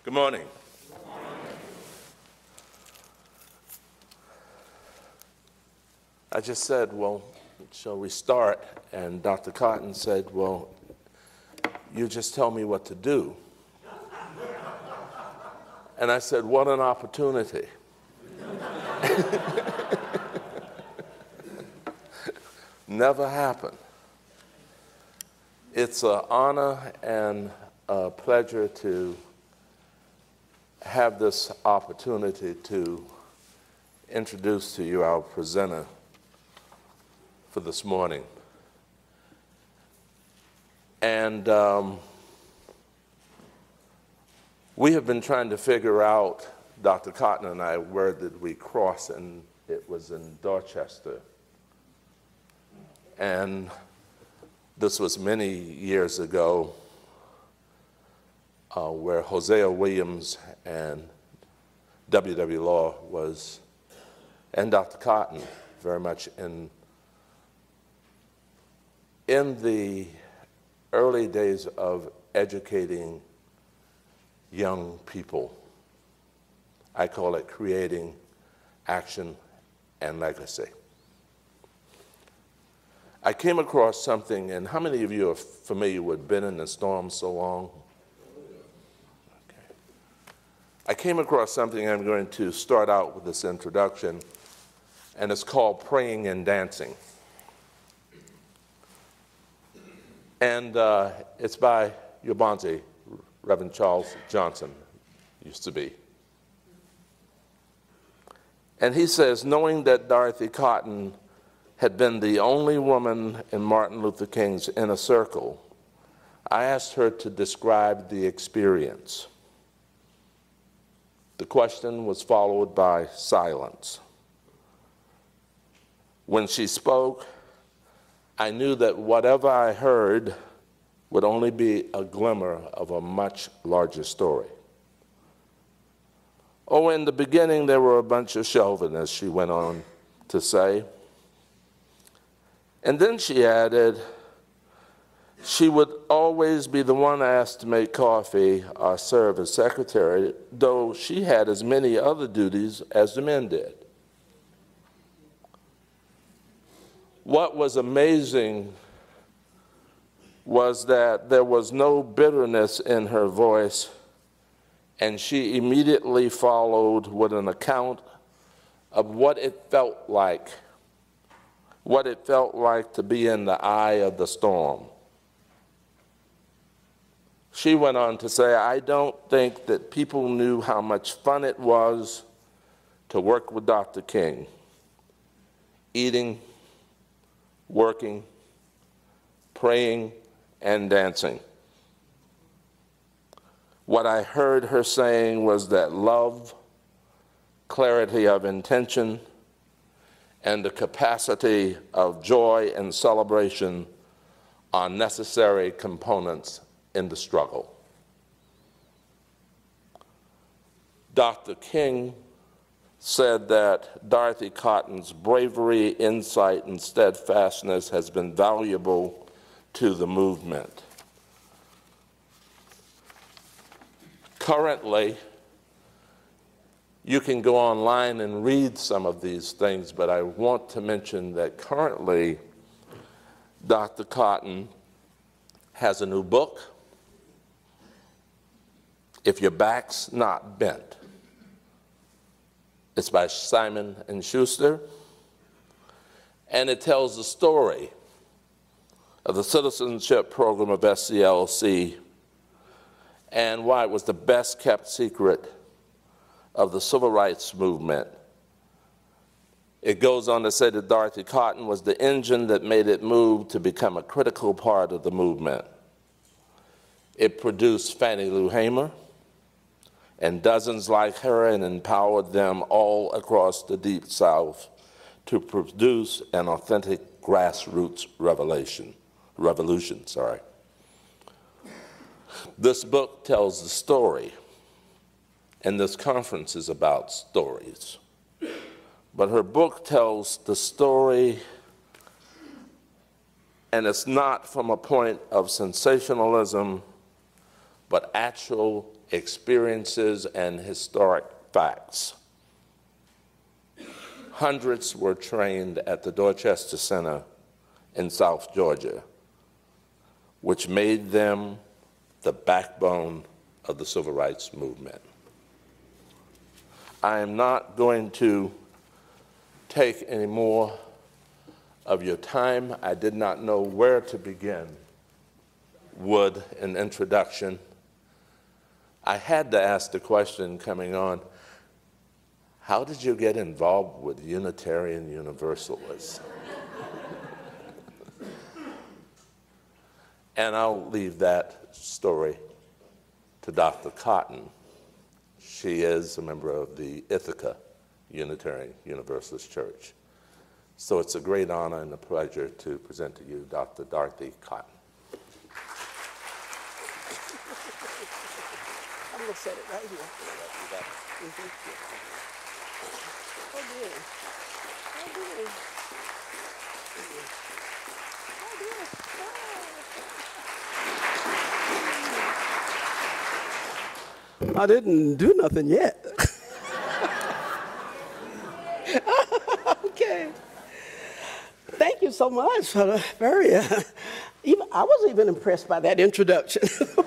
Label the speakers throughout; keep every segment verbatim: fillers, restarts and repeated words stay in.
Speaker 1: Good morning.
Speaker 2: Good morning.
Speaker 1: I just said, well, shall we start? And Doctor Cotton said, well, you just tell me what to do. And I said, what an opportunity. Never happened. It's an honor and a pleasure to have this opportunity to introduce to you our presenter for this morning. And um, we have been trying to figure out, Doctor Cotton and I, where did we cross, and it was in Dorchester. And this was many years ago, uh, where Hosea Williams and W W Law was, and Doctor Cotton, very much in, in the early days of educating young people. I call it creating action and legacy. I came across something, and how many of you are familiar with Been in the Storm So Long? Okay. I came across something, I'm going to start out with this introduction, and it's called Praying and Dancing. And uh, it's by Yabanzi, Reverend Charles Johnson, used to be. And he says, knowing that Dorothy Cotton had been the only woman in Martin Luther King's inner circle, I asked her to describe the experience. The question was followed by silence. When she spoke, I knew that whatever I heard would only be a glimmer of a much larger story. Oh, in the beginning, there were a bunch of chauvinists, she went on to say. And then she added, she would always be the one asked to make coffee or serve as secretary, though she had as many other duties as the men did. What was amazing was that there was no bitterness in her voice, and she immediately followed with an account of what it felt like, what it felt like to be in the eye of the storm. She went on to say, I don't think that people knew how much fun it was to work with Doctor King, eating, working, praying, and dancing. What I heard her saying was that love, clarity of intention, and the capacity of joy and celebration are necessary components in the struggle. Doctor King said that Dorothy Cotton's bravery, insight, and steadfastness has been valuable to the movement. Currently, you can go online and read some of these things, but I want to mention that currently, Doctor Cotton has a new book, If Your Back's Not Bent. It's by Simon and Schuster, and it tells the story of the citizenship program of S C L C and why it was the best kept secret of the civil rights movement. It goes on to say that Dorothy Cotton was the engine that made it move to become a critical part of the movement. It produced Fannie Lou Hamer and dozens like her and empowered them all across the Deep South to produce an authentic grassroots revolution. revolution, sorry. This book tells the story, and this conference is about stories. But her book tells the story, and it's not from a point of sensationalism, but actual experiences, and historic facts. Hundreds were trained at the Dorchester Center in South Georgia, which made them the backbone of the civil rights movement. I am not going to take any more of your time. I did not know where to begin with an introduction. I had to ask the question coming on, how did you get involved with Unitarian Universalists? And I'll leave that story to Doctor Cotton. She is a member of the Ithaca Unitarian Universalist Church. So it's a great honor and a pleasure to present to you Doctor Dorothy Cotton.
Speaker 2: I'm going to set it right here. Mm-hmm. Oh, dear. Oh, dear. Oh, dear. I didn't do nothing yet. Okay. Thank you so much for the very, uh, even, I was even impressed by that introduction.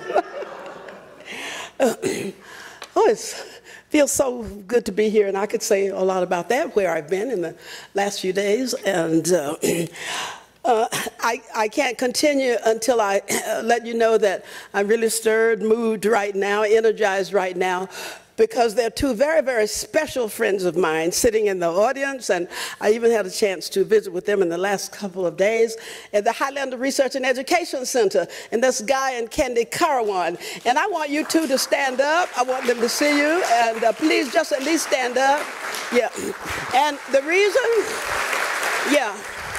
Speaker 2: uh, oh, it feels so good to be here, and I could say a lot about that, where I've been in the last few days, and uh, Uh, I, I can't continue until I uh, let you know that I'm really stirred, moved right now, energized right now, because there are two very, very special friends of mine sitting in the audience, and I even had a chance to visit with them in the last couple of days at the Highlander Research and Education Center, and that's Guy and Candy Carawan. And I want you two to stand up. I want them to see you, and uh, please just at least stand up. Yeah. And the reason, yeah.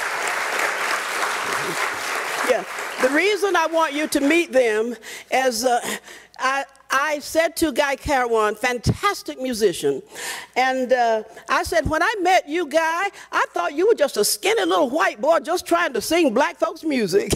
Speaker 2: Yeah, the reason I want you to meet them is uh, I, I said to Guy Carawan, fantastic musician, and uh, I said, when I met you, Guy, I thought you were just a skinny little white boy just trying to sing black folks' music.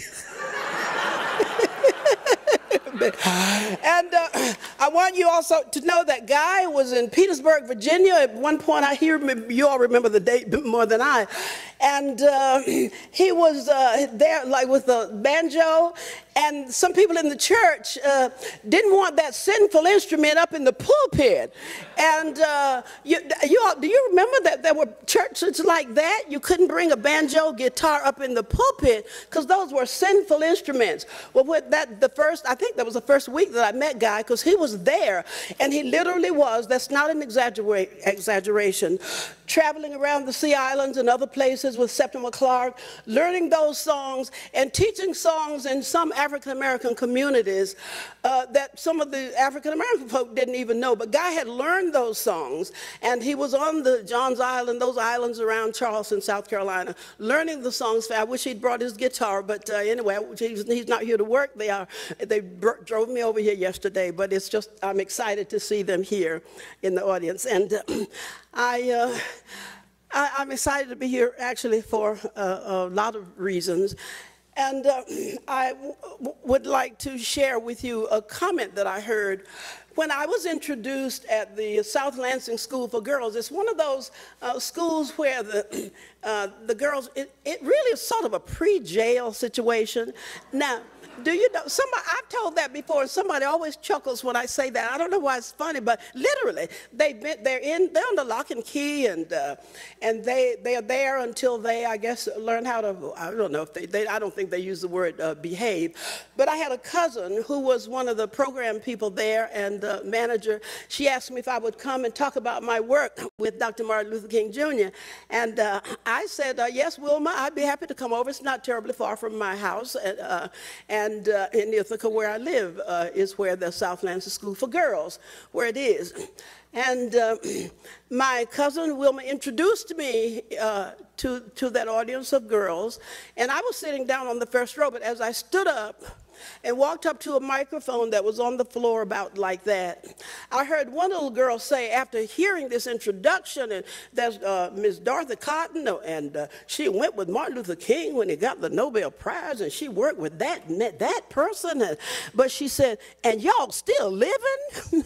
Speaker 2: And uh, I want you also to know that Guy was in Petersburg, Virginia. At one point, I hear you all remember the date more than I. And uh, he was uh, there like with the banjo. And some people in the church uh, didn't want that sinful instrument up in the pulpit. And uh, you, you all, do you remember that there were churches like that? You couldn't bring a banjo guitar up in the pulpit because those were sinful instruments. Well, with that, the first, I think that was the first week that I met Guy, because he was there, and he literally was, that's not an exaggerate, exaggeration, traveling around the Sea Islands and other places with Septimus Clark, learning those songs and teaching songs in some African-American communities uh, that some of the African-American folk didn't even know. But Guy had learned those songs, and he was on the Johns Island, those islands around Charleston, South Carolina, learning the songs. I wish he'd brought his guitar, but uh, anyway, he's, he's not here to work. They are. They drove me over here yesterday, but it's just, I'm excited to see them here in the audience. And uh, I, uh, I, I'm excited to be here actually for uh, a lot of reasons. And uh, I w would like to share with you a comment that I heard when I was introduced at the South Lansing School for Girls. It's one of those uh, schools where the, uh, the girls, it, it really is sort of a pre-jail situation. Now, do you know, somebody, I've told that before, and somebody always chuckles when I say that. I don't know why it's funny, but literally, they've been, they're in, they're under lock and key, and uh, and they they are there until they, I guess, learn how to, I don't know if they, they I don't think they use the word uh, behave. But I had a cousin who was one of the program people there and uh, manager. She asked me if I would come and talk about my work with Doctor Martin Luther King Junior And uh, I said, uh, yes, Wilma, I'd be happy to come over. It's not terribly far from my house. And, uh, and And uh, in Ithaca, where I live, uh, is where the South Lansing School for Girls, where it is. And uh, my cousin Wilma introduced me uh, to, to that audience of girls. And I was sitting down on the first row, but as I stood up and walked up to a microphone that was on the floor about like that, I heard one little girl say after hearing this introduction, and there's uh, Miss Dorothy Cotton, and uh, she went with Martin Luther King when he got the Nobel Prize, and she worked with that that person. And, but she said, and y'all still living?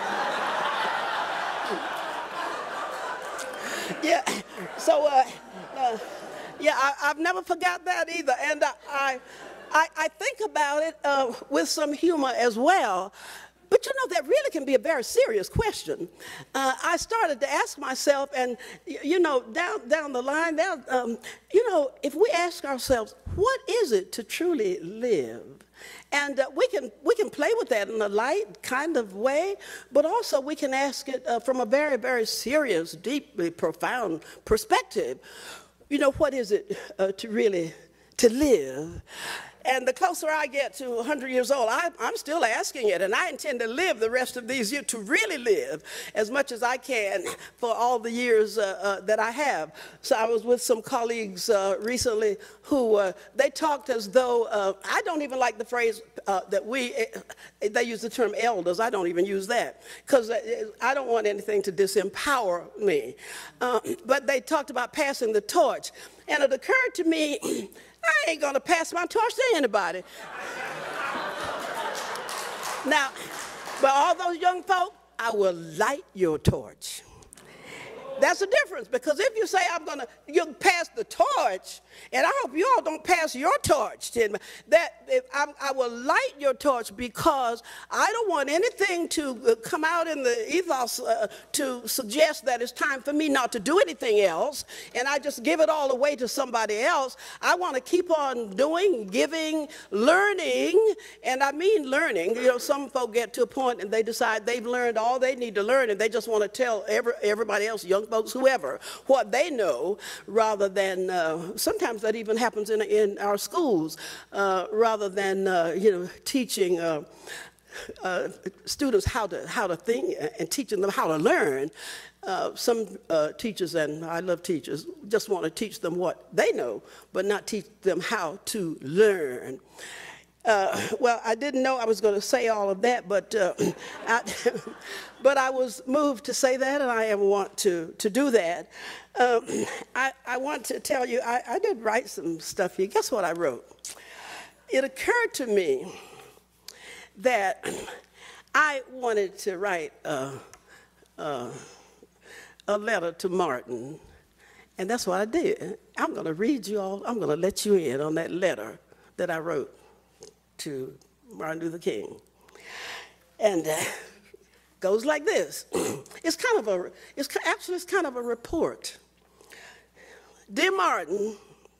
Speaker 2: Yeah, so, uh, uh, yeah, I, I've never forgot that either. And I, I, I think about it uh, with some humor as well. But you know, that really can be a very serious question. Uh, I started to ask myself, and you know, down, down the line, down, um, you know, if we ask ourselves, what is it to truly live? And uh, we can we can play with that in a light kind of way, but also we can ask it uh, from a very, very serious, deeply profound perspective. You know, what is it uh, to really to live? And the closer I get to one hundred years old, I, I'm still asking it, and I intend to live the rest of these years, to really live as much as I can for all the years uh, uh, that I have. So I was with some colleagues uh, recently who, uh, they talked as though, uh, I don't even like the phrase uh, that we, uh, they use the term elders. I don't even use that, because I don't want anything to disempower me. Uh, but they talked about passing the torch, and it occurred to me, I ain't gonna pass my torch to anybody. Now, but all those young folk, I will light your torch. That's the difference, because if you say I'm gonna, you pass the torch, and I hope you all don't pass your torch to me, that if I'm, I will light your torch, because I don't want anything to come out in the ethos uh, to suggest that it's time for me not to do anything else, and I just give it all away to somebody else. I want to keep on doing, giving, learning, and I mean learning. You know, some folk get to a point and they decide they've learned all they need to learn, and they just want to tell every, everybody else, young folks, whoever, what they know, rather than, uh, sometimes that even happens in, in our schools, uh, rather than, uh, you know, teaching uh, uh, students how to, how to think and teaching them how to learn. Uh, some uh, teachers, and I love teachers, just want to teach them what they know, but not teach them how to learn. Uh, well, I didn't know I was going to say all of that, but uh, I, but I was moved to say that, and I want to, to do that. Um, I, I want to tell you, I, I did write some stuff here. Guess what I wrote? It occurred to me that I wanted to write a, a, a letter to Martin, and that's what I did. I'm going to read you all, I'm going to let you in on that letter that I wrote to Martin Luther King. And uh, goes like this. It's kind of a, it's actually it's kind of a report. Dear Martin,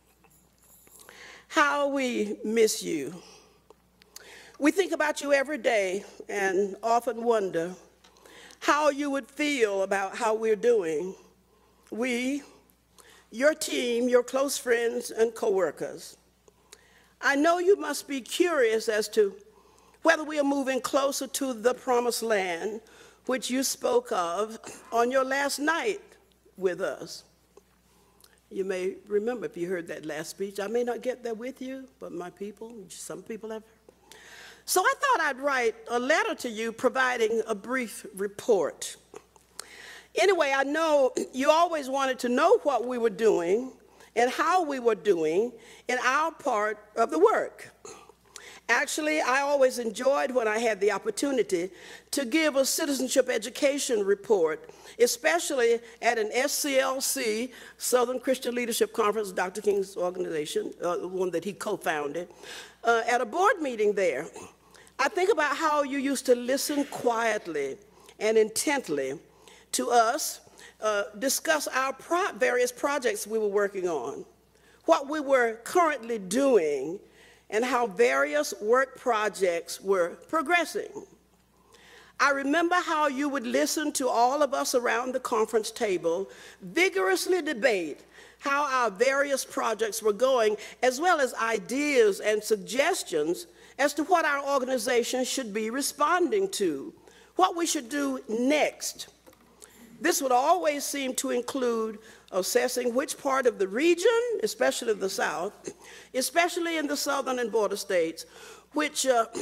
Speaker 2: how we miss you. We think about you every day and often wonder how you would feel about how we're doing. We, your team, your close friends and coworkers. I know you must be curious as to whether we are moving closer to the promised land, which you spoke of on your last night with us. You may remember if you heard that last speech. I may not get there with you, but my people, some people have. So I thought I'd write a letter to you providing a brief report. Anyway, I know you always wanted to know what we were doing and how we were doing in our part of the work. Actually, I always enjoyed when I had the opportunity to give a citizenship education report, especially at an S C L C, Southern Christian Leadership Conference, Doctor King's organization, uh, the one that he co-founded, uh, at a board meeting there. I think about how you used to listen quietly and intently to us, Uh, discuss our pro various projects we were working on, what we were currently doing, and how various work projects were progressing. I remember how you would listen to all of us around the conference table, vigorously debate how our various projects were going, as well as ideas and suggestions as to what our organization should be responding to, what we should do next. This would always seem to include assessing which part of the region, especially the South, especially in the southern and border states, which uh,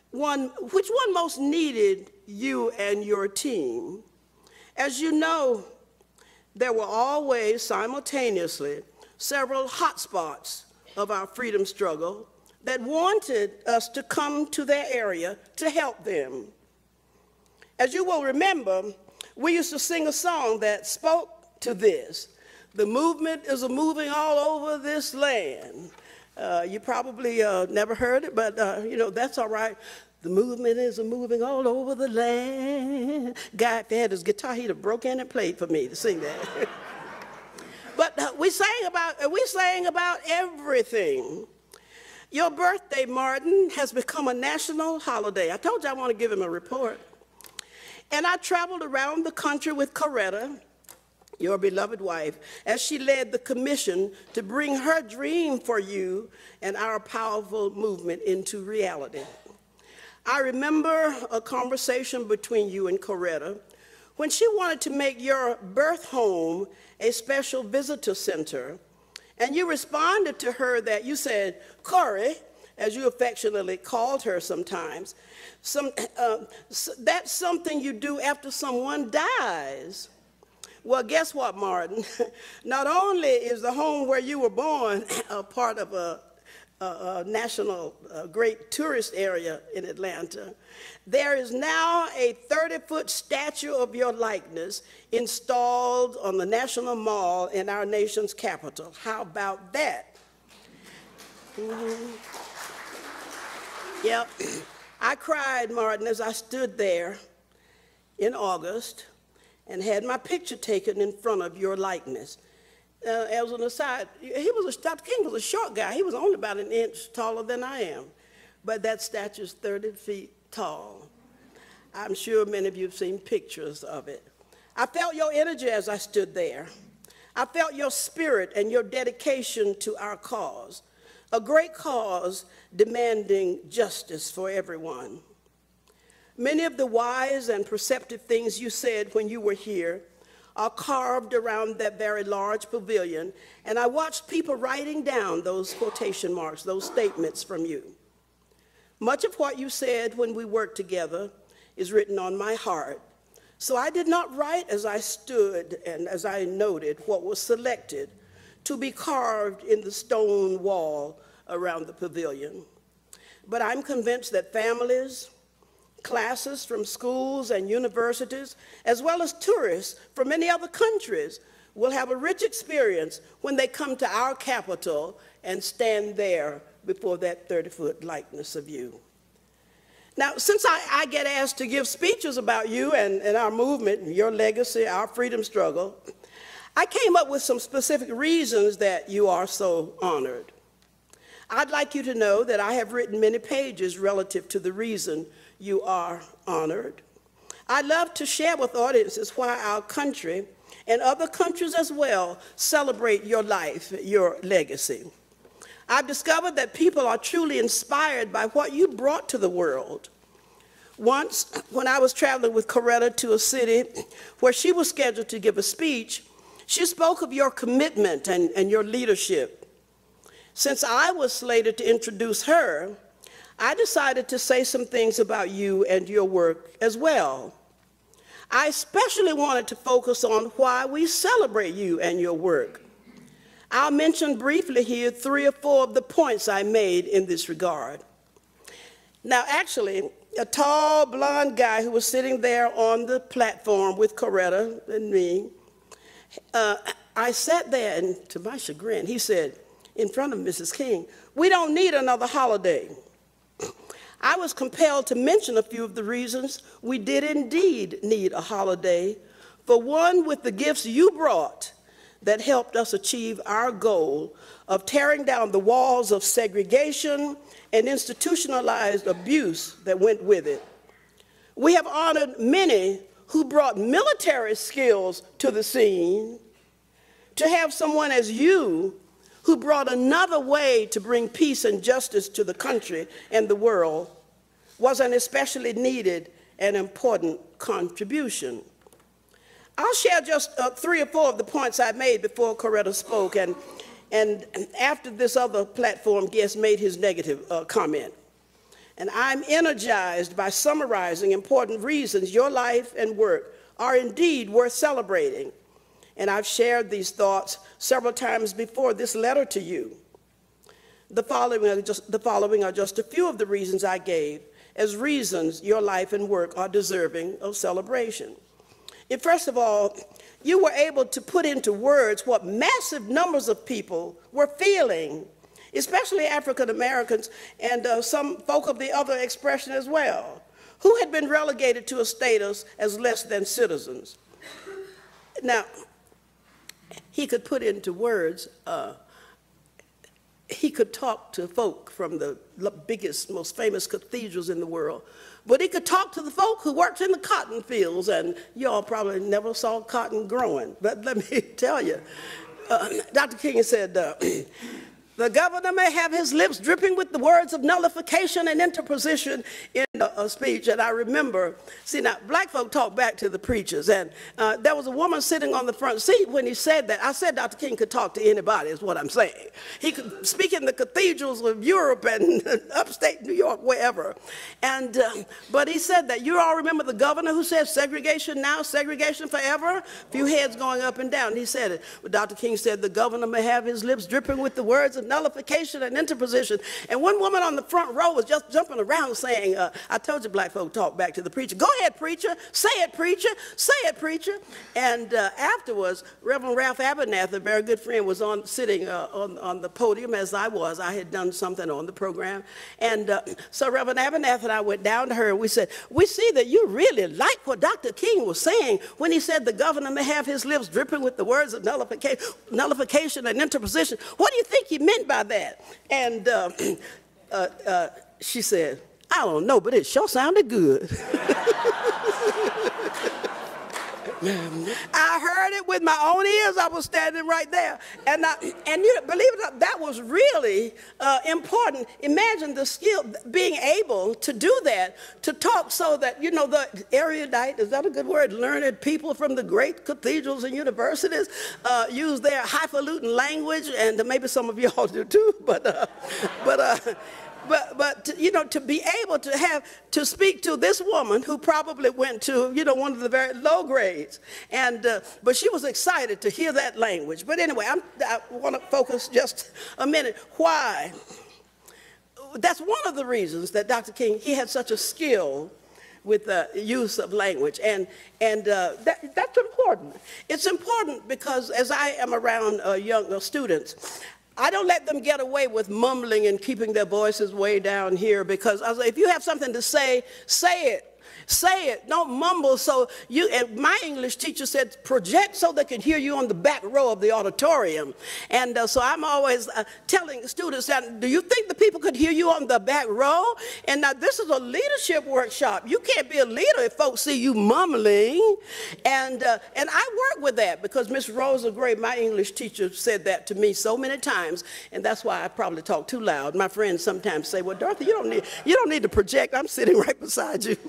Speaker 2: one, which one most needed you and your team? As you know, there were always simultaneously several hotspots of our freedom struggle that wanted us to come to their area to help them. As you will remember, we used to sing a song that spoke to this. The movement is a moving all over this land. Uh, you probably uh, never heard it, but uh, you know, that's all right. The movement is a moving all over the land. Guy, if he had his guitar, he'd have broke in and played for me to sing that. But uh, we sang about, uh, we sang about everything. Your birthday, Martin, has become a national holiday. I told you I want to give him a report. And I traveled around the country with Coretta, your beloved wife, as she led the commission to bring her dream for you and our powerful movement into reality. I remember a conversation between you and Coretta when she wanted to make your birth home a special visitor center, and you responded to her that you said, Corey, as you affectionately called her sometimes, some, uh, that's something you do after someone dies. Well, guess what, Martin? Not only is the home where you were born a part of a, a, a national a great tourist area in Atlanta, there is now a thirty-foot statue of your likeness installed on the National Mall in our nation's capital. How about that? Mm-hmm. Yep. I cried, Martin, as I stood there in August and had my picture taken in front of your likeness. Uh, as an aside, he was a, Doctor King was a short guy. He was only about an inch taller than I am, but that statue's thirty feet tall. I'm sure many of you have seen pictures of it. I felt your energy as I stood there. I felt your spirit and your dedication to our cause, a great cause demanding justice for everyone. Many of the wise and perceptive things you said when you were here are carved around that very large pavilion, and I watched people writing down those quotation marks, those statements from you. Much of what you said when we worked together is written on my heart, so I did not write as I stood and as I noted what was selected to be carved in the stone wall around the pavilion. But I'm convinced that families, classes from schools and universities, as well as tourists from many other countries, will have a rich experience when they come to our capital and stand there before that thirty-foot likeness of you. Now, since I, I get asked to give speeches about you and, and our movement, your legacy, our freedom struggle, I came up with some specific reasons that you are so honored. I'd like you to know that I have written many pages relative to the reason you are honored. I love to share with audiences why our country and other countries as well celebrate your life, your legacy. I've discovered that people are truly inspired by what you brought to the world. Once, when I was traveling with Coretta to a city where she was scheduled to give a speech, she spoke of your commitment and, and your leadership. Since I was slated to introduce her, I decided to say some things about you and your work as well. I especially wanted to focus on why we celebrate you and your work. I'll mention briefly here three or four of the points I made in this regard. Now, actually, a tall, blonde guy who was sitting there on the platform with Coretta and me, uh, I sat there, and to my chagrin, he said, in front of Missus King, "We don't need another holiday." I was compelled to mention a few of the reasons we did indeed need a holiday, for one with the gifts you brought that helped us achieve our goal of tearing down the walls of segregation and institutionalized abuse that went with it. We have honored many who brought military skills to the scene. To have someone as you who brought another way to bring peace and justice to the country and the world was an especially needed and important contribution. I'll share just uh, three or four of the points I made before Coretta spoke, and, and after this other platform guest made his negative uh, comment. And I'm energized by summarizing important reasons your life and work are indeed worth celebrating. And I've shared these thoughts several times before this letter to you. The following are just, the following are just a few of the reasons I gave as reasons your life and work are deserving of celebration. If, first of all, you were able to put into words what massive numbers of people were feeling, especially African Americans and uh, some folk of the other expression as well, who had been relegated to a status as less than citizens. Now, he could put into words, uh, he could talk to folk from the biggest, most famous cathedrals in the world, but he could talk to the folk who worked in the cotton fields, and y'all probably never saw cotton growing, but let me tell you, uh, Doctor King said, uh, the governor may have his lips dripping with the words of nullification and interposition in a, a speech. And I remember, see now, black folk talk back to the preachers. And uh, there was a woman sitting on the front seat when he said that. I said Doctor King could talk to anybody, is what I'm saying. He could speak in the cathedrals of Europe and upstate New York, wherever. And, uh, but he said that. You all remember the governor who said segregation now, segregation forever? A few heads going up and down. He said it. But Doctor King said the governor may have his lips dripping with the words of nullification and interposition. And one woman on the front row was just jumping around saying, uh, I told you black folk talk back to the preacher. Go ahead, preacher. Say it, preacher. Say it, preacher. And uh, afterwards, Reverend Ralph Abernathy, a very good friend, was on sitting uh, on, on the podium as I was. I had done something on the program. And uh, so Reverend Abernathy and I went down to her and we said, we see that you really like what Doctor King was saying when he said the governor may have his lips dripping with the words of nullification, nullification and interposition. What do you think he meant by that? And uh, uh, uh, she said, I don't know, but it sure sounded good. I heard it with my own ears. I was standing right there. And, I, and you believe it or not, that was really uh, important. Imagine the skill, being able to do that, to talk so that, you know, the erudite, is that a good word? Learned people from the great cathedrals and universities uh, use their highfalutin language, and maybe some of y'all do too, but, uh, but, uh, But, but to, you know, to be able to have, to speak to this woman who probably went to, you know, one of the very low grades. And, uh, but she was excited to hear that language. But anyway, I'm, I want to focus just a minute. Why? That's one of the reasons that Doctor King, he had such a skill with the use of language. And, and uh, that, that's important. It's important because as I am around uh, young uh, students, I don't let them get away with mumbling and keeping their voices way down here, because I was like, if you have something to say, say it. Say it. Don't mumble. So you, and my English teacher said, project so they can hear you on the back row of the auditorium. And uh, so I'm always uh, telling students that, do you think the people could hear you on the back row? And now this is a leadership workshop. You can't be a leader if folks see you mumbling. And, uh, and I work with that because Miss Rosa Gray, my English teacher, said that to me so many times. And that's why I probably talk too loud. My friends sometimes say, well, Dorothy, you don't need, you don't need to project. I'm sitting right beside you.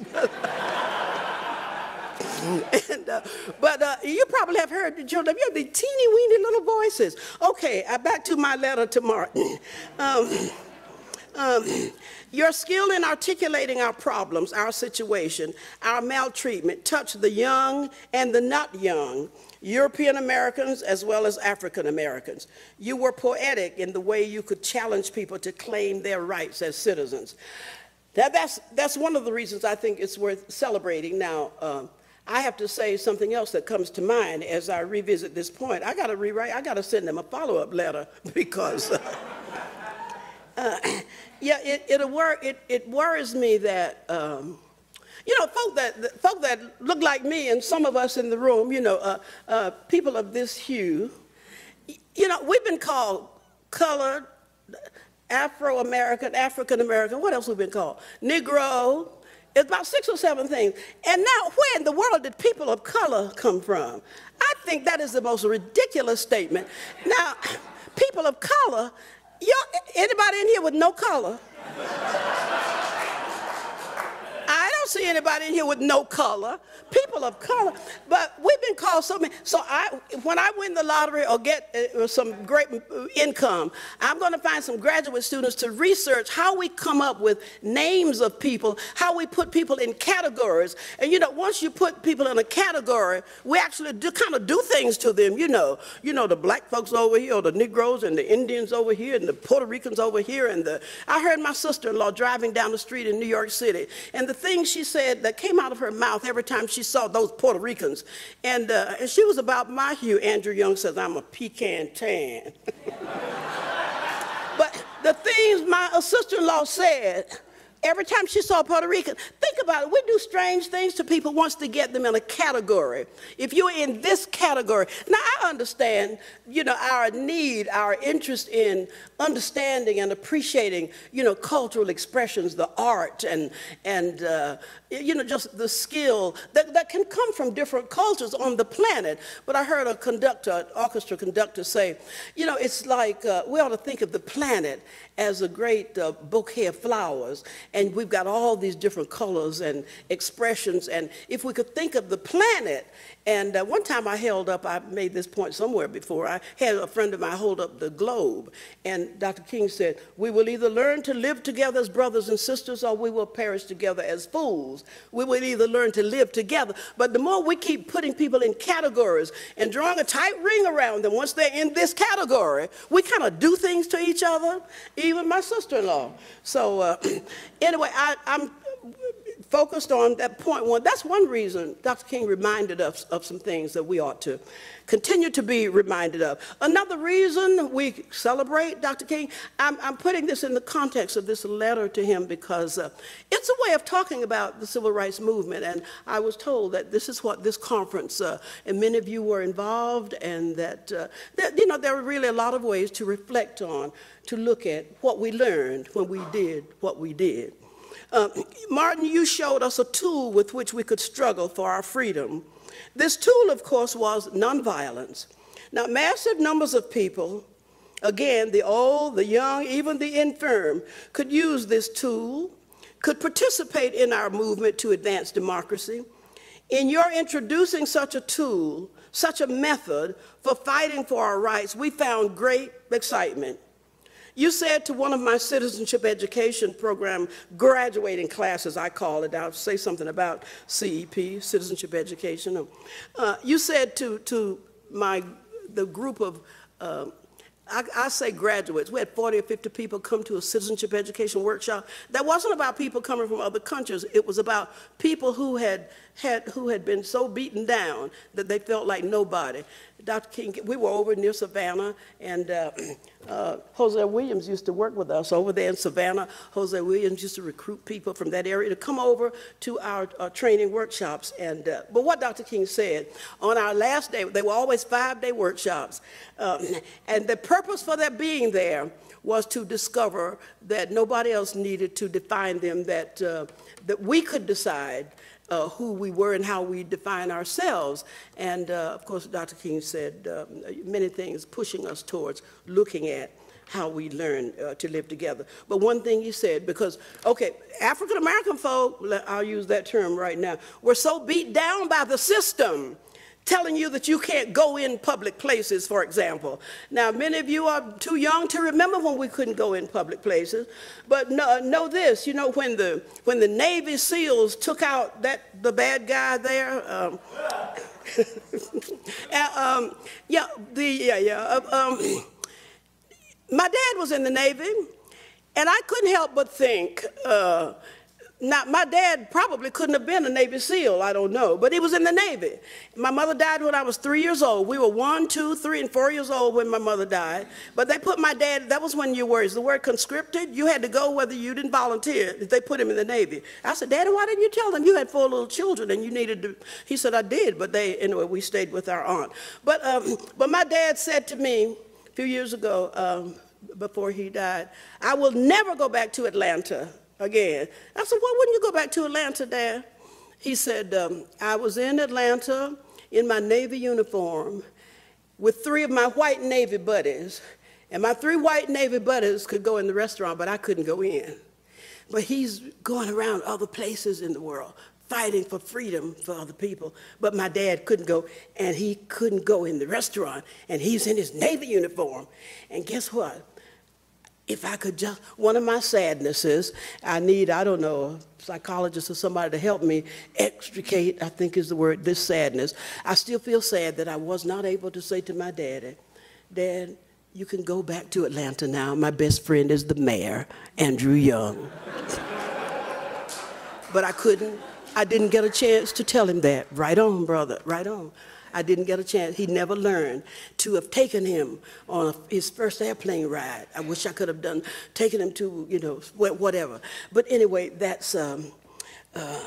Speaker 2: and, uh, but uh, you probably have heard the children, you have the teeny weeny little voices. Okay, uh, back to my letter to Martin. um, um, your skill in articulating our problems, our situation, our maltreatment touched the young and the not young, European Americans as well as African Americans. You were poetic in the way you could challenge people to claim their rights as citizens. Now, that's, that's one of the reasons I think it's worth celebrating. Now, uh, I have to say something else that comes to mind as I revisit this point. I got to rewrite, I got to send them a follow-up letter because, uh, uh, yeah, it, it, wor it, it worries me that, um, you know, folk that, folk that look like me and some of us in the room, you know, uh, uh, people of this hue, you know, we've been called colored, Afro-American, African-American, what else have we been called? Negro. It's about six or seven things. And now, where in the world did people of color come from? I think that is the most ridiculous statement. Now, people of color, anybody in here with no color? I don't don't see anybody in here with no color. People of color. But we've been called so many. So I, when I win the lottery or get uh, some great income, I'm going to find some graduate students to research how we come up with names of people, how we put people in categories. And you know, once you put people in a category, we actually do kind of do things to them, you know. You know, the black folks over here, or the Negroes and the Indians over here, and the Puerto Ricans over here. And the, I heard my sister-in-law driving down the street in New York City, and the things she said that came out of her mouth every time she saw those Puerto Ricans. And, uh, and she was about my hue. Andrew Young says, I'm a pecan tan. But the things my sister-in-law said, every time she saw Puerto Rican, think about it. We do strange things to people once to get them in a category. If you're in this category, now I understand, you know, our need, our interest in understanding and appreciating, you know, cultural expressions, the art, and and uh, you know, just the skill that, that can come from different cultures on the planet. But I heard a conductor, an orchestra conductor, say, you know, it's like uh, we ought to think of the planet as a great uh, bouquet of flowers, and we've got all these different colors and expressions, and if we could think of the planet, and uh, one time I held up, I made this point somewhere before, I had a friend of mine hold up the globe, and Doctor King said, we will either learn to live together as brothers and sisters, or we will perish together as fools. We will either learn to live together, but the more we keep putting people in categories and drawing a tight ring around them, once they're in this category, we kind of do things to each other, even my sister-in-law. So uh, anyway, I, I'm focused on that point one. That's one reason Doctor King reminded us of some things that we ought to continue to be reminded of. Another reason we celebrate Doctor King, I'm, I'm putting this in the context of this letter to him because uh, it's a way of talking about the civil rights movement. And I was told that this is what this conference, uh, and many of you were involved, and that, uh, that, you know, there are really a lot of ways to reflect on, to look at what we learned when we did what we did. Uh, Martin, you showed us a tool with which we could struggle for our freedom. This tool, of course, was nonviolence. Now, massive numbers of people, again, the old, the young, even the infirm, could use this tool, could participate in our movement to advance democracy. In your introducing such a tool, such a method for fighting for our rights, we found great excitement. You said to one of my citizenship education program graduating classes, I call it, I'll say something about C E P, citizenship education. Uh, you said to, to my, the group of, uh, I, I say graduates, we had forty or fifty people come to a citizenship education workshop. That wasn't about people coming from other countries. It was about people who had, had, who had been so beaten down that they felt like nobody. Doctor King, we were over near Savannah, and uh, uh, Jose Williams used to work with us over there in Savannah. Jose Williams used to recruit people from that area to come over to our uh, training workshops. And uh, but what Doctor King said, on our last day, they were always five-day workshops, um, and the purpose for their being there was to discover that nobody else needed to define them, that, uh, that we could decide Uh, who we were and how we define ourselves. And uh, of course, Doctor King said uh, many things pushing us towards looking at how we learn uh, to live together. But one thing he said, because, okay, African-American folk, I'll use that term right now, were so beat down by the system, telling you that you can't go in public places, for example. Now, many of you are too young to remember when we couldn't go in public places, but know, know this, you know, when the, when the Navy SEALs took out that, the bad guy there, um, uh, um, yeah, the, yeah, yeah, uh, um, my dad was in the Navy, and I couldn't help but think, uh, now, my dad probably couldn't have been a Navy SEAL, I don't know, but he was in the Navy. My mother died when I was three years old. We were one, two, three, and four years old when my mother died. But they put my dad, that was when you were, is the word conscripted? You had to go whether you didn't volunteer. They put him in the Navy. I said, Daddy, why didn't you tell them you had four little children and you needed to? He said, I did, but they, anyway, we stayed with our aunt. But, um, but my dad said to me a few years ago, um, before he died, I will never go back to Atlanta again. I said, why wouldn't you go back to Atlanta, Dad? He said, um, I was in Atlanta in my Navy uniform with three of my white Navy buddies, and my three white Navy buddies could go in the restaurant, but I couldn't go in. but he's going around other places in the world, fighting for freedom for other people. But my dad couldn't go, and he couldn't go in the restaurant, and he's in his Navy uniform. And guess what? If I could just, one of my sadnesses, I need, I don't know, a psychologist or somebody to help me extricate, I think is the word, this sadness. I still feel sad that I was not able to say to my daddy, Dad, you can go back to Atlanta now. My best friend is the mayor, Andrew Young. But I couldn't, I didn't get a chance to tell him that. Right on, brother, right on. I didn't get a chance. He never learned to have taken him on his first airplane ride. I wish I could have done, taken him to, you know, whatever. But anyway, that's, um, uh,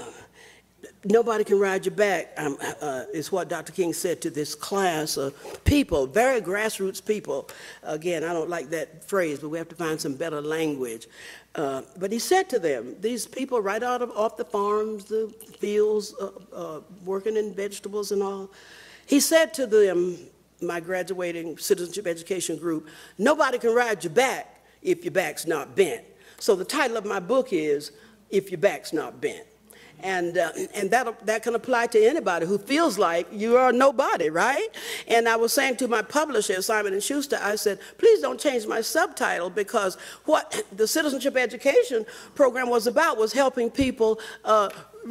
Speaker 2: nobody can ride your back, um, uh, is what Doctor King said to this class of people, very grassroots people. Again, I don't like that phrase, but we have to find some better language. Uh, but he said to them, these people right out of off the farms, the fields, uh, uh, working in vegetables and all, he said to them, my graduating citizenship education group, nobody can ride your back if your back's not bent. So the title of my book is, If Your Back's Not Bent. And, uh, and that, that can apply to anybody who feels like you are nobody, right? And I was saying to my publisher, Simon and Schuster, I said, please don't change my subtitle, because what the citizenship education program was about was helping people uh,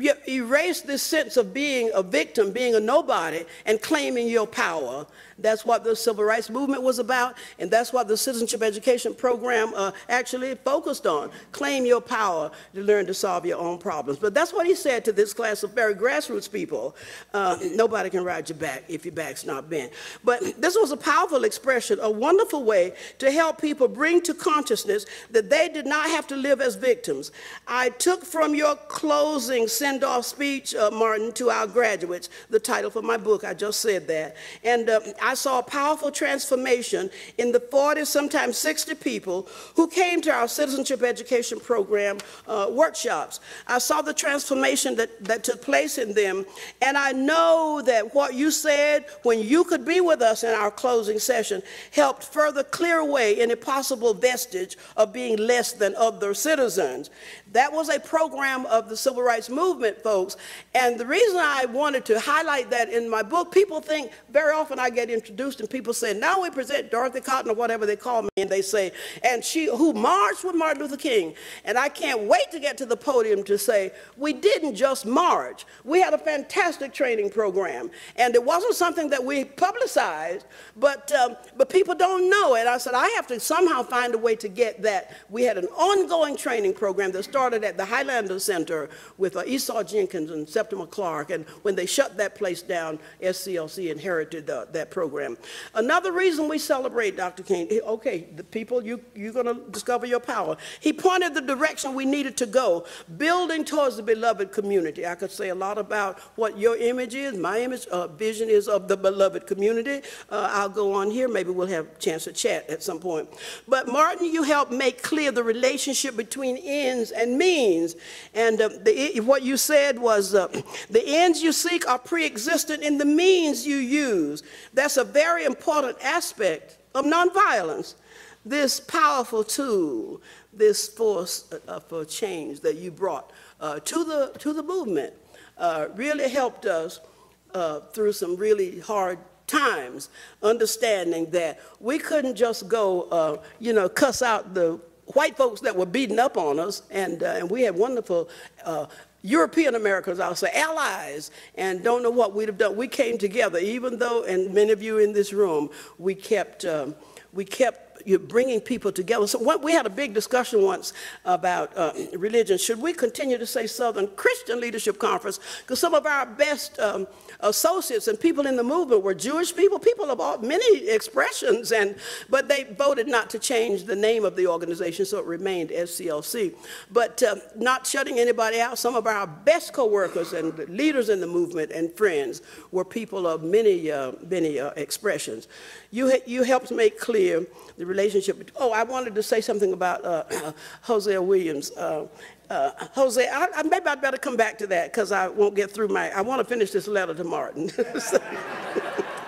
Speaker 2: erase this sense of being a victim, being a nobody, and claiming your power. That's what the civil rights movement was about, and that's what the citizenship education program uh, actually focused on. Claim your power to learn to solve your own problems. But that's what he said to this class of very grassroots people. Uh, nobody can ride your back if your back's not bent. But this was a powerful expression, a wonderful way to help people bring to consciousness that they did not have to live as victims. I took from your closing send-off speech, uh, Martin, to our graduates, the title for my book, I just said that. And uh, I saw a powerful transformation in the forty, sometimes sixty people who came to our citizenship education program uh, workshops. I saw the transformation that, that took place in them, and I know that what you said when you could be with us in our closing session helped further clear away any possible vestige of being less than other citizens. That was a program of the civil rights movement, folks, and the reason I wanted to highlight that in my book, people think, very often I get introduced and people say, now we present Dorothy Cotton or whatever they call me, and they say, and she who marched with Martin Luther King. And I can't wait to get to the podium to say, we didn't just march. We had a fantastic training program, and it wasn't something that we publicized, but, um, but people don't know it. I said, I have to somehow find a way to get that. We had an ongoing training program that started at the Highlander Center with uh, Esau Jenkins and Septima Clark, and when they shut that place down, S C L C inherited uh, that program. Another reason we celebrate Doctor King, okay, the people, you, you're going to discover your power. He pointed the direction we needed to go, building towards the beloved community. I could say a lot about what your image is, my image, uh, vision is of the beloved community. Uh, I'll go on here, maybe we'll have a chance to chat at some point. But Martin, you helped make clear the relationship between ends and means. And uh, the, what you said was, uh, the ends you seek are pre-existent in the means you use. That's a very important aspect of nonviolence. This powerful tool, this force uh, for change that you brought uh, to the to the movement uh, really helped us uh, through some really hard times, understanding that we couldn't just go, uh, you know, cuss out the white folks that were beating up on us, and, uh, and we had wonderful uh, European Americans, I'll say, allies, and don't know what we'd have done. We came together, even though, and many of you in this room, we kept, um, we kept you're bringing people together. So what, we had a big discussion once about uh, religion. Should we continue to say Southern Christian Leadership Conference? Because some of our best um, associates and people in the movement were Jewish people, people of all, many expressions, and but they voted not to change the name of the organization, so it remained S C L C. But uh, not shutting anybody out, some of our best co-workers and leaders in the movement and friends were people of many, uh, many uh, expressions. You, you helped make clear the relationship. Oh, I wanted to say something about uh, uh, Hosea Williams. Uh, uh, Jose, I, I, maybe I'd better come back to that because I won't get through my, I want to finish this letter to Martin. So,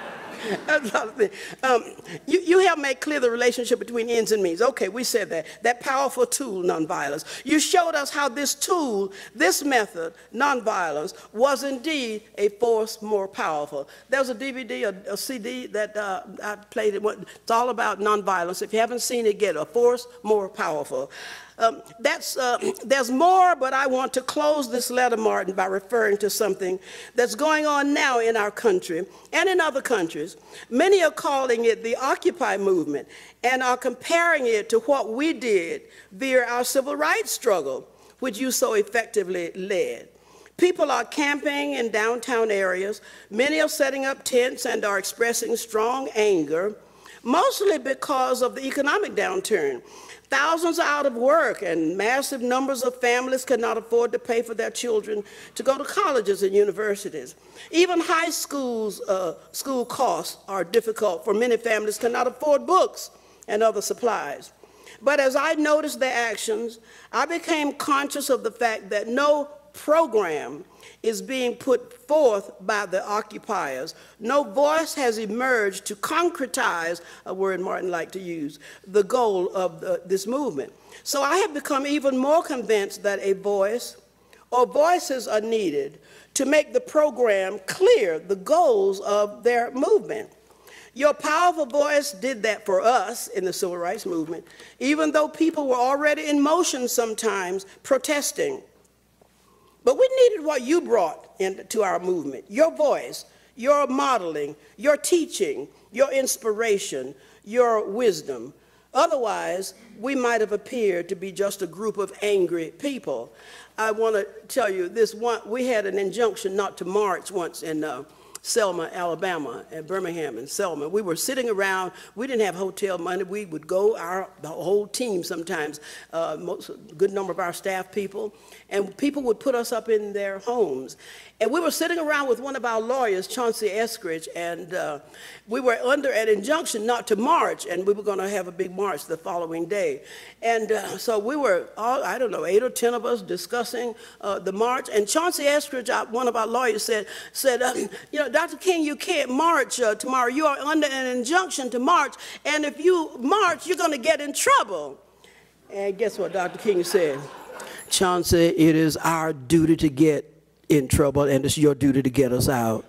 Speaker 2: That's another thing. Um, you, you have made clear the relationship between ends and means. Okay, we said that. That powerful tool, nonviolence. You showed us how this tool, this method, nonviolence, was indeed a force more powerful. There's a D V D, a, a C D that uh, I played. It. It's all about nonviolence. If you haven't seen it, get a force more powerful. Um, that's, uh, there's more, but I want to close this letter, Martin, by referring to something that's going on now in our country and in other countries. Many are calling it the Occupy movement and are comparing it to what we did via our civil rights struggle, which you so effectively led. People are camping in downtown areas. Many are setting up tents and are expressing strong anger, mostly because of the economic downturn. Thousands are out of work, and massive numbers of families cannot afford to pay for their children to go to colleges and universities. Even high schools, uh, school costs are difficult, for many families cannot afford books and other supplies. But as I noticed their actions, I became conscious of the fact that no program is being put forth by the occupiers. No voice has emerged to concretize, a word Martin liked to use, the goal of the, this movement. So I have become even more convinced that a voice or voices are needed to make the program clear the goals of their movement. Your powerful voice did that for us in the civil rights movement, even though people were already in motion sometimes protesting. But we needed what you brought into our movement, your voice, your modeling, your teaching, your inspiration, your wisdom. Otherwise, we might have appeared to be just a group of angry people. I want to tell you this one, we had an injunction not to march once in uh, Selma, Alabama, and Birmingham and Selma. We were sitting around, we didn't have hotel money, we would go, our the whole team sometimes, uh, most, a good number of our staff people, and people would put us up in their homes. And we were sitting around with one of our lawyers, Chauncey Eskridge, and uh, we were under an injunction not to march, and we were going to have a big march the following day. And uh, so we were, all, I don't know, eight or ten of us discussing uh, the march, and Chauncey Eskridge, one of our lawyers, said, said uh, you know, Doctor King, you can't march uh, tomorrow. You are under an injunction to march, and if you march, you're going to get in trouble. And guess what Doctor King said? Chauncey, it is our duty to get in trouble, and it's your duty to get us out.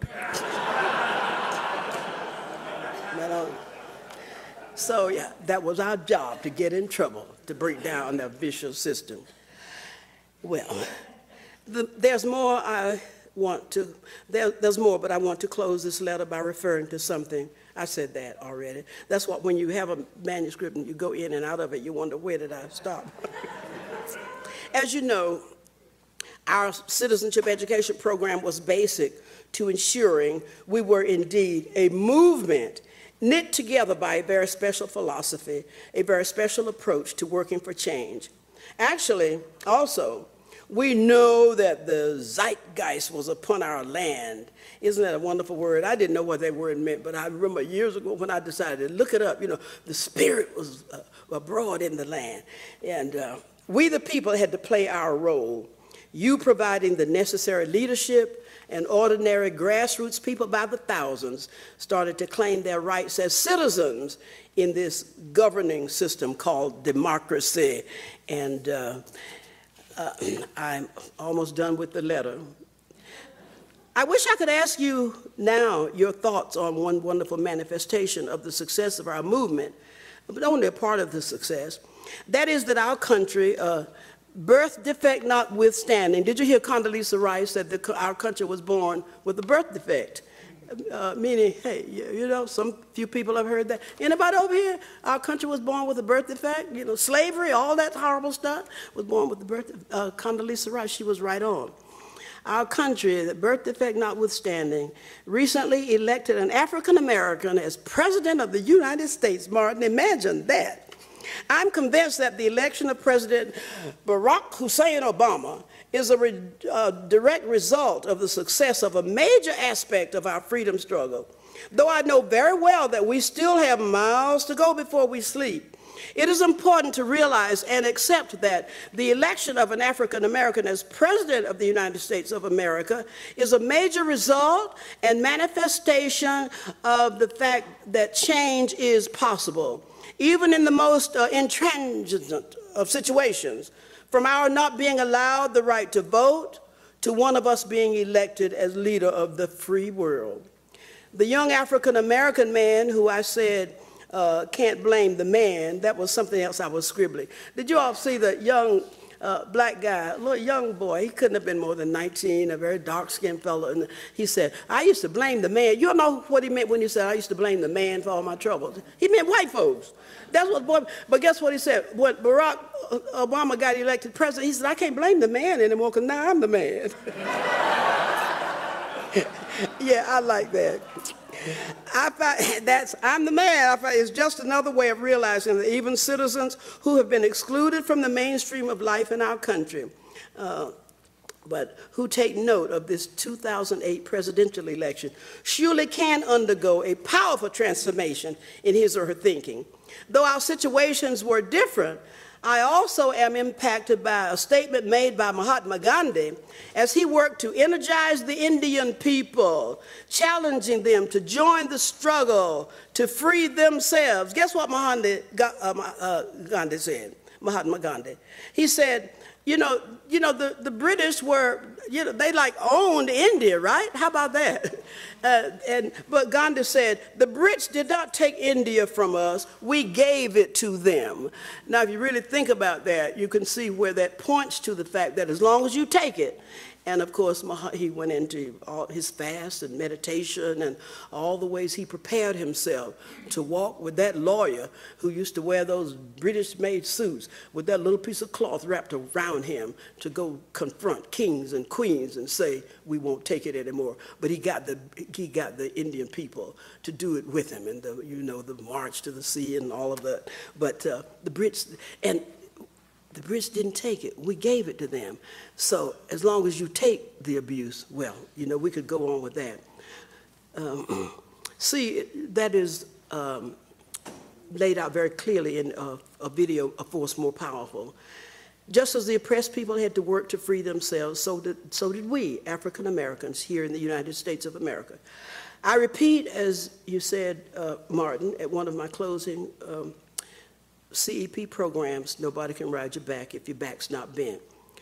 Speaker 2: So yeah, that was our job, to get in trouble, to break down that vicious system. Well, the, there's more I want to, there, there's more, but I want to close this letter by referring to something. I said that already. That's what, when you have a manuscript and you go in and out of it, you wonder, where did I stop? As you know, our citizenship education program was basic to ensuring we were indeed a movement knit together by a very special philosophy, a very special approach to working for change. Actually, also, we know that the zeitgeist was upon our land. Isn't that a wonderful word? I didn't know what that word meant, but I remember years ago when I decided to look it up, you know, the spirit was uh, abroad in the land. And uh, we, the people, had to play our role. You providing the necessary leadership, and ordinary grassroots people by the thousands started to claim their rights as citizens in this governing system called democracy. And uh, uh, I'm almost done with the letter. I wish I could ask you now your thoughts on one wonderful manifestation of the success of our movement, but only a part of the success. That is that our country, uh, birth defect notwithstanding. Did you hear Condoleezza Rice said that our country was born with a birth defect? Uh, meaning, hey, you, you know, some few people have heard that. Anybody over here? Our country was born with a birth defect. You know, slavery, all that horrible stuff was born with the birth. Uh, Condoleezza Rice, she was right on. Our country, the birth defect notwithstanding, recently elected an African American as president of the United States. Martin, imagine that. I'm convinced that the election of President Barack Hussein Obama is a re, uh, direct result of the success of a major aspect of our freedom struggle. Though I know very well that we still have miles to go before we sleep, It is important to realize and accept that the election of an African American as President of the United States of America is a major result and manifestation of the fact that change is possible, even in the most uh, intransigent of situations, from our not being allowed the right to vote to one of us being elected as leader of the free world. The young African American man who I said uh, can't blame the man, that was something else I was scribbling. Did you all see the young uh, black guy, a little young boy, he couldn't have been more than nineteen, a very dark-skinned fellow, and he said, I used to blame the man. You don't know what he meant when he said, I used to blame the man for all my troubles. He meant white folks. That's what, boy, but guess what he said? When Barack Obama got elected president, he said, I can't blame the man anymore because now I'm the man. Yeah, I like that. I find that's, I'm the man. I find it's just another way of realizing that even citizens who have been excluded from the mainstream of life in our country, uh, but who take note of this two thousand eight presidential election, surely can undergo a powerful transformation in his or her thinking. Though our situations were different, I also am impacted by a statement made by Mahatma Gandhi as he worked to energize the Indian people, challenging them to join the struggle to free themselves. Guess what Mahatma Gandhi said? Mahatma Gandhi. He said, you know, you know the, the British were, you know, they like owned India, right? How about that? Uh, and, but Gandhi said, the Brits did not take India from us, we gave it to them. Now, if you really think about that, you can see where that points to the fact that as long as you take it, and of course, he went into all his fast and meditation and all the ways he prepared himself to walk with that lawyer who used to wear those British-made suits with that little piece of cloth wrapped around him to go confront kings and queens and say, we won't take it anymore. But he got the, he got the Indian people to do it with him, and the, you know, the march to the sea and all of that. But uh, the Brits, and the Brits didn't take it. We gave it to them. So as long as you take the abuse, well, you know, we could go on with that. Um, see, that is um, laid out very clearly in a, a video, A Force More Powerful. Just as the oppressed people had to work to free themselves, so did, so did we, African Americans, here in the United States of America. I repeat, as you said, uh, Martin, at one of my closing um, C E P programs, nobody can ride your back if your back's not bent.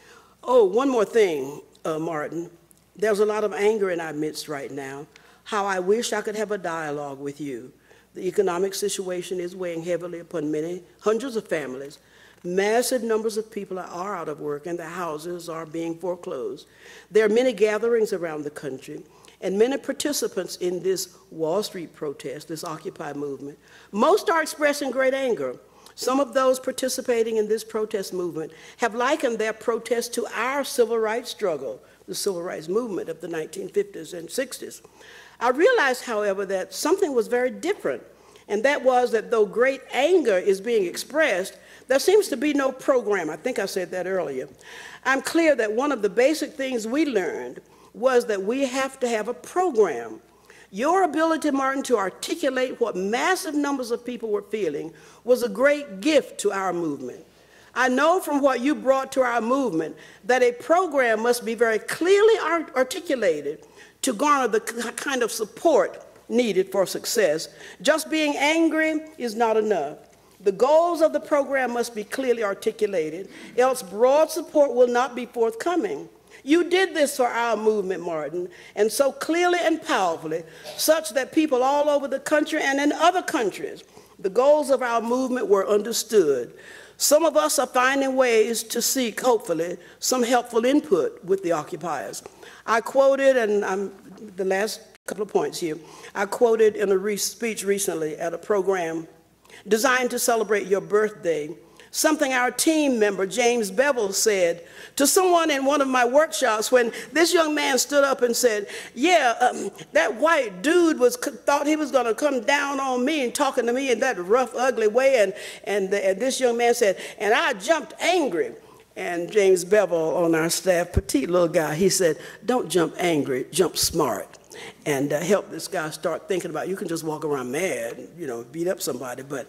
Speaker 2: Oh, one more thing, uh, Martin. There's a lot of anger in our midst right now. How I wish I could have a dialogue with you. The economic situation is weighing heavily upon many, hundreds of families. Massive numbers of people are out of work and their houses are being foreclosed. There are many gatherings around the country and many participants in this Wall Street protest, this Occupy movement. Most are expressing great anger. Some of those participating in this protest movement have likened their protest to our civil rights struggle, the civil rights movement of the nineteen fifties and sixties. I realized, however, that something was very different, and that was that though great anger is being expressed, there seems to be no program. I think I said that earlier. I'm clear that one of the basic things we learned was that we have to have a program. Your ability, Martin, to articulate what massive numbers of people were feeling was a great gift to our movement. I know from what you brought to our movement that a program must be very clearly art articulated to garner the kind of support needed for success. Just being angry is not enough. The goals of the program must be clearly articulated, else broad support will not be forthcoming. You did this for our movement, Martin, and so clearly and powerfully, such that people all over the country and in other countries, the goals of our movement were understood. Some of us are finding ways to seek, hopefully, some helpful input with the occupiers. I quoted, and I'm the last couple of points here, I quoted in a re speech recently at a program designed to celebrate your birthday, something our team member, James Bevel, said to someone in one of my workshops when this young man stood up and said, yeah, um, that white dude was thought he was going to come down on me and talking to me in that rough, ugly way. And, and, the, and this young man said, and I jumped angry. And James Bevel on our staff, petite little guy, he said, don't jump angry, jump smart. And uh, help this guy start thinking about, you can just walk around mad, you know, beat up somebody, but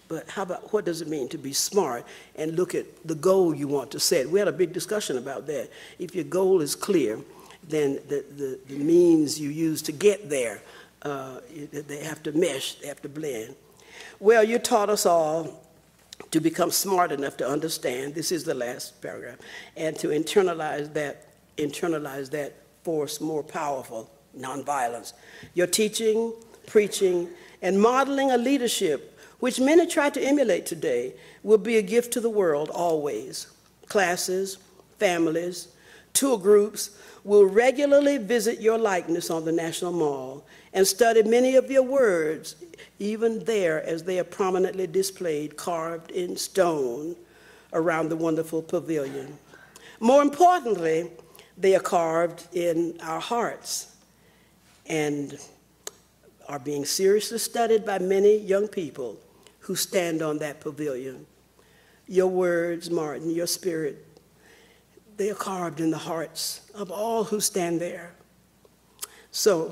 Speaker 2: but how about what does it mean to be smart? And look at the goal you want to set. We had a big discussion about that. If your goal is clear, then the, the, the means you use to get there, uh, they have to mesh, they have to blend. Well, you taught us all to become smart enough to understand, this is the last paragraph, and to internalize that, internalize that force more powerful, nonviolence. Your teaching, preaching, and modeling a leadership, which many try to emulate today, will be a gift to the world always. Classes, families, tour groups will regularly visit your likeness on the National Mall and study many of your words, even there as they are prominently displayed, carved in stone around the wonderful pavilion. More importantly, they are carved in our hearts and are being seriously studied by many young people who stand on that pavilion. Your words, Martin, your spirit, they are carved in the hearts of all who stand there. So,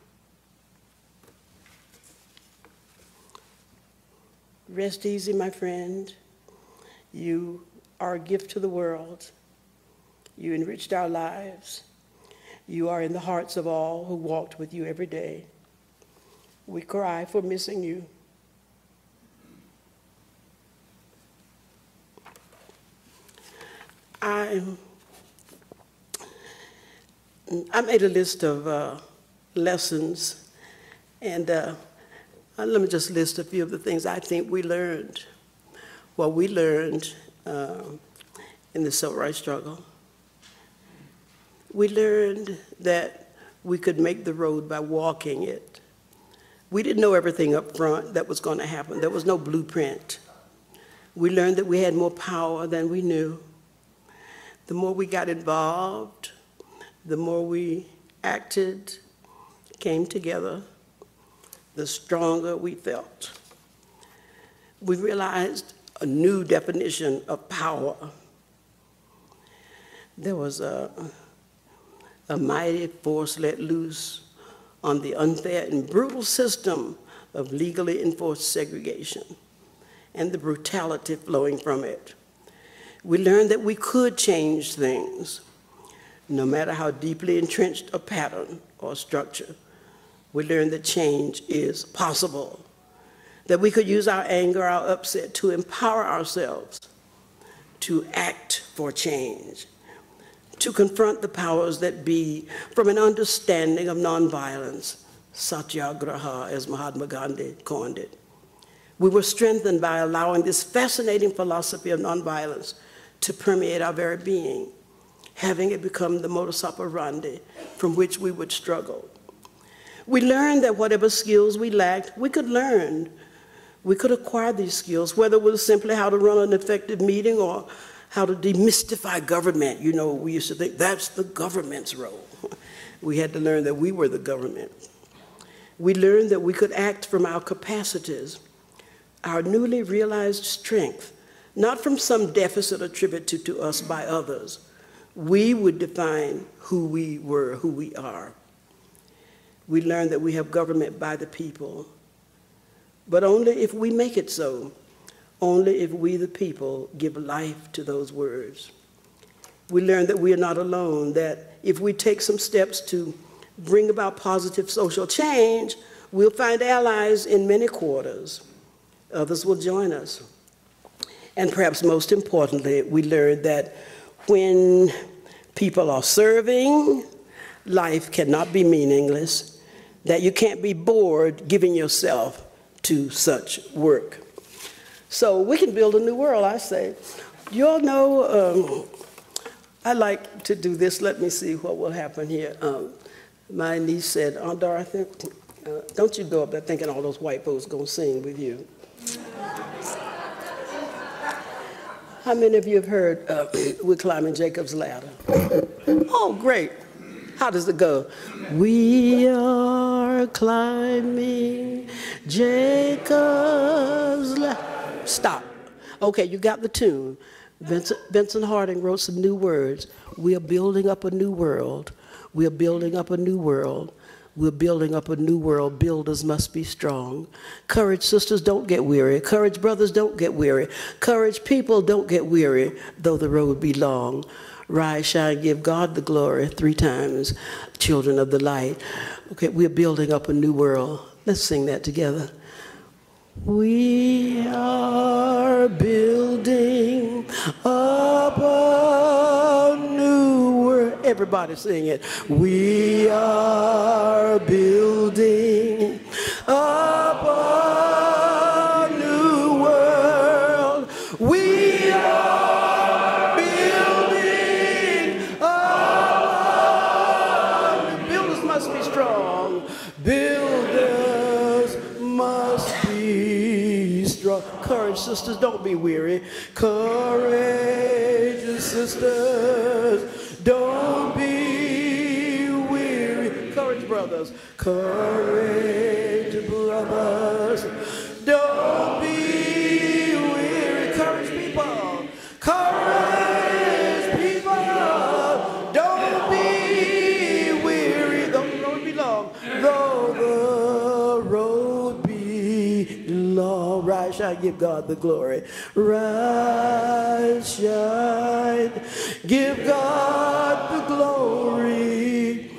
Speaker 2: rest easy, my friend. You are a gift to the world. You enriched our lives. You are in the hearts of all who walked with you every day. We cry for missing you. I, I made a list of uh, lessons, and uh, let me just list a few of the things I think we learned. Well, we learned uh, in the civil rights struggle. We learned that we could make the road by walking it. We didn't know everything up front that was going to happen. There was no blueprint. We learned that we had more power than we knew. The more we got involved, the more we acted, came together, the stronger we felt. We realized a new definition of power. There was a, a mighty force let loose on the unfair and brutal system of legally enforced segregation and the brutality flowing from it. We learned that we could change things, no matter how deeply entrenched a pattern or structure. We learned that change is possible, that we could use our anger, our upset to empower ourselves to act for change, to confront the powers that be from an understanding of nonviolence, satyagraha, as Mahatma Gandhi coined it. We were strengthened by allowing this fascinating philosophy of nonviolence to permeate our very being, having it become the modus operandi from which we would struggle. We learned that whatever skills we lacked, we could learn. We could acquire these skills, whether it was simply how to run an effective meeting or how to demystify government. You know, we used to think that's the government's role. We had to learn that we were the government. We learned that we could act from our capacities, our newly realized strength, not from some deficit attributed to us by others. We would define who we were, who we are. We learned that we have government by the people, but only if we make it so, only if we, the people, give life to those words. We learned that we are not alone, that if we take some steps to bring about positive social change, we'll find allies in many quarters. Others will join us. And perhaps most importantly, we learned that when people are serving, life cannot be meaningless, that you can't be bored giving yourself to such work. So we can build a new world, I say. You all know, um, I like to do this. Let me see what will happen here. Um, my niece said, Aunt Dorothy, uh, don't you go up there thinking all those white folks going to sing with you. How many of you have heard uh, We're Climbing Jacob's Ladder? Oh, great. How does it go? We are climbing Jacob's ladder. Stop. Okay, you got the tune. Vincent, Vincent Harding wrote some new words. We are building up a new world. We are building up a new world. We're building up a new world. Builders must be strong. Courage, sisters, don't get weary. Courage, brothers, don't get weary. Courage, people, don't get weary, though the road be long. Rise, shine, give God the glory three times, children of the light. Okay, we're building up a new world. Let's sing that together. We are building up a new world. Everybody sing it. We are building up a new world. We are building up. Builders must be strong. Builders must be strong. Courage, sisters, don't be weary. Courage, sisters, don't be weary. Courage, brothers. Courage, brothers, don't be weary. Courage, people. Courage, people, don't be weary. Though the road be long, though the road be long. Rise, shine, give God the glory. Rise, shine, give God the glory.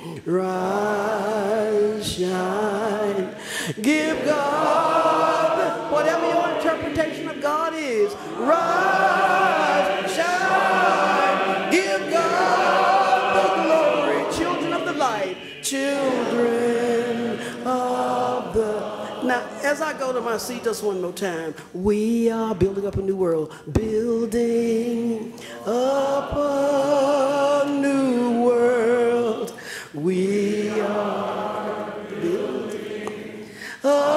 Speaker 2: Rise, shine, give God the, whatever your interpretation of God is. Rise, shine, give God the glory. Children of the light, children of the. Now, as I go to my seat just one more time, we are building up a new world. Building up a new world. We are building up